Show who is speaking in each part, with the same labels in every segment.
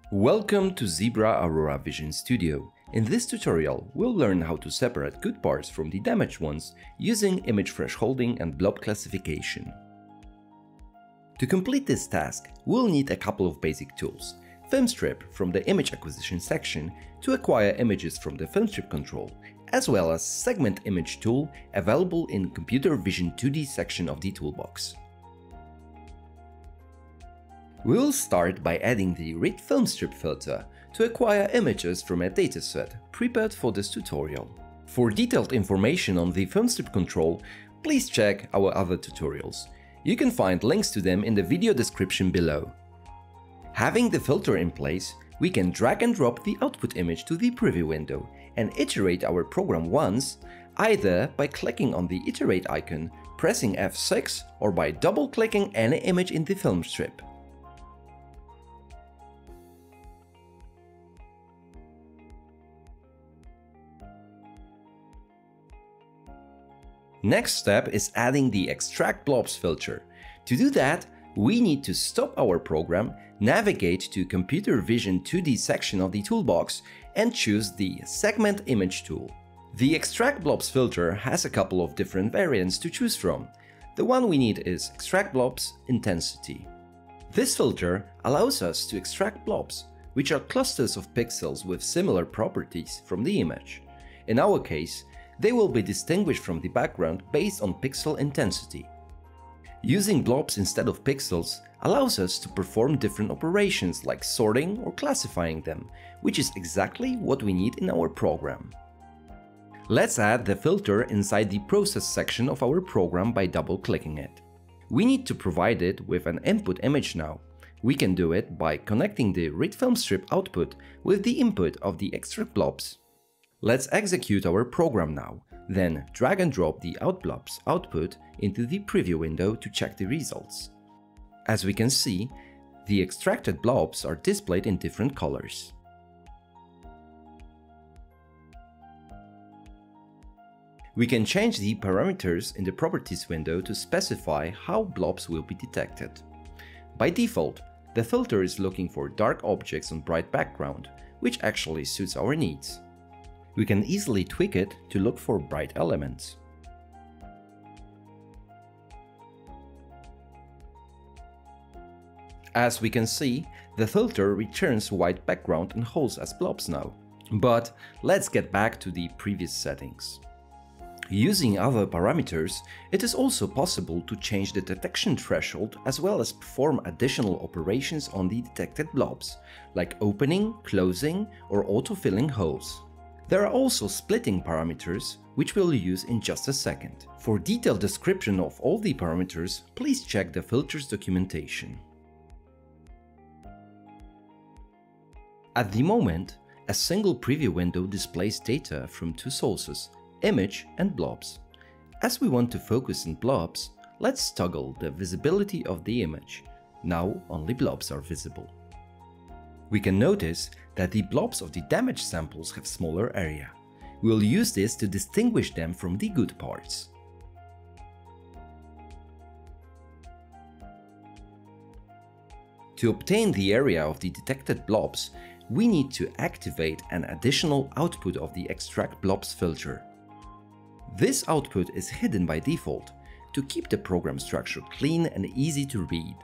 Speaker 1: Welcome to Zebra Aurora Vision Studio. In this tutorial, we'll learn how to separate good parts from the damaged ones using image thresholding and blob classification. To complete this task, we'll need a couple of basic tools. Film strip from the image acquisition section to acquire images from the film strip control, as well as segment image tool available in Computer Vision 2D section of the toolbox. We'll start by adding the Read Film Strip filter to acquire images from a dataset prepared for this tutorial. For detailed information on the film strip control, please check our other tutorials. You can find links to them in the video description below. Having the filter in place, we can drag and drop the output image to the preview window and iterate our program once, either by clicking on the iterate icon, pressing F6, or by double-clicking any image in the film strip. Next step is adding the ExtractBlobs filter. To do that, we need to stop our program, navigate to Computer Vision 2D section of the toolbox, and choose the Segment Image tool. The ExtractBlobs filter has a couple of different variants to choose from. The one we need is ExtractBlobs Intensity. This filter allows us to extract blobs, which are clusters of pixels with similar properties from the image. In our case, they will be distinguished from the background based on pixel intensity. Using blobs instead of pixels allows us to perform different operations like sorting or classifying them, which is exactly what we need in our program. Let's add the filter inside the process section of our program by double-clicking it. We need to provide it with an input image now. We can do it by connecting the Read Film Strip output with the input of the ExtractBlobs. Let's execute our program now, then drag and drop the ExtractBlobs output into the preview window to check the results. As we can see, the extracted blobs are displayed in different colors. We can change the parameters in the properties window to specify how blobs will be detected. By default, the filter is looking for dark objects on bright background, which actually suits our needs. We can easily tweak it to look for bright elements. As we can see, the filter returns white background and holds as blobs now. But let's get back to the previous settings. Using other parameters, it is also possible to change the detection threshold as well as perform additional operations on the detected blobs, like opening, closing, or autofilling holes. There are also splitting parameters, which we'll use in just a second. For detailed description of all the parameters, please check the filters documentation. At the moment, a single preview window displays data from two sources, image and blobs. As we want to focus on blobs, let's toggle the visibility of the image. Now only blobs are visible. We can notice that the blobs of the damaged samples have smaller area. We'll use this to distinguish them from the good parts. To obtain the area of the detected blobs, we need to activate an additional output of the ExtractBlobs filter. This output is hidden by default to keep the program structure clean and easy to read.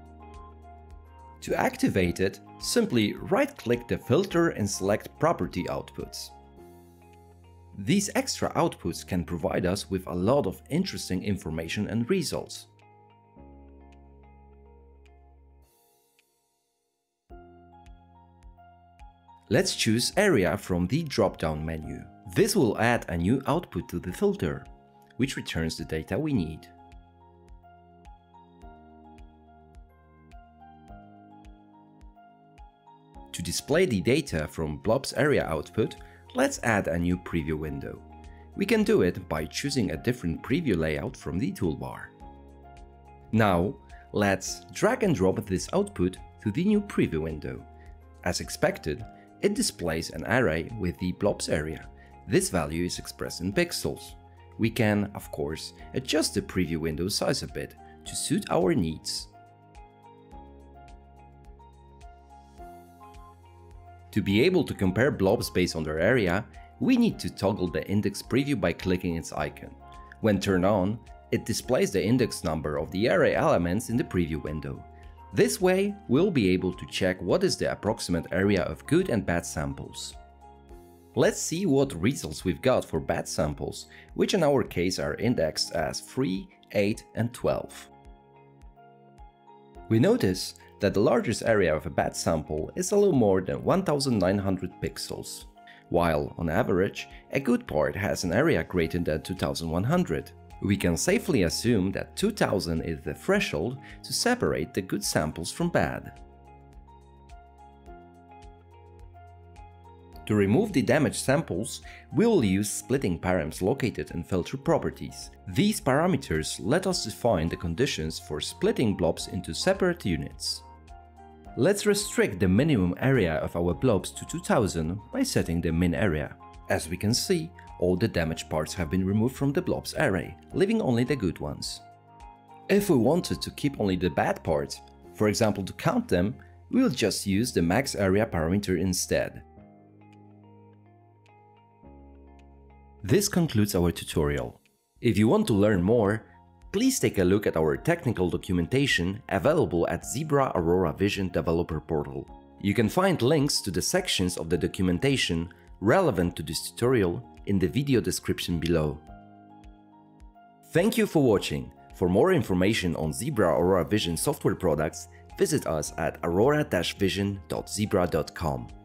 Speaker 1: To activate it, simply right-click the filter and select Property Outputs. These extra outputs can provide us with a lot of interesting information and results. Let's choose Area from the drop-down menu. This will add a new output to the filter, which returns the data we need. To display the data from Blobs area output, let's add a new preview window. We can do it by choosing a different preview layout from the toolbar. Now, let's drag and drop this output to the new preview window. As expected, it displays an array with the Blobs area. This value is expressed in pixels. We can, of course, adjust the preview window size a bit to suit our needs. To be able to compare blobs based on their area, we need to toggle the index preview by clicking its icon. When turned on, it displays the index number of the array elements in the preview window. This way, we'll be able to check what is the approximate area of good and bad samples. Let's see what results we've got for bad samples, which in our case are indexed as 3, 8 and 12. We notice that the largest area of a bad sample is a little more than 1900 pixels, while on average, a good part has an area greater than 2100. We can safely assume that 2000 is the threshold to separate the good samples from bad. To remove the damaged samples, we will use splitting params located in filter properties. These parameters let us define the conditions for splitting blobs into separate units. Let's restrict the minimum area of our blobs to 2000 by setting the min area. As we can see, all the damaged parts have been removed from the blobs array, leaving only the good ones. If we wanted to keep only the bad parts, for example to count them, we will just use the max area parameter instead. This concludes our tutorial. If you want to learn more, please take a look at our technical documentation available at Zebra Aurora Vision Developer Portal. You can find links to the sections of the documentation relevant to this tutorial in the video description below. Thank you for watching. For more information on Zebra Aurora Vision software products, visit us at aurora-vision.zebra.com.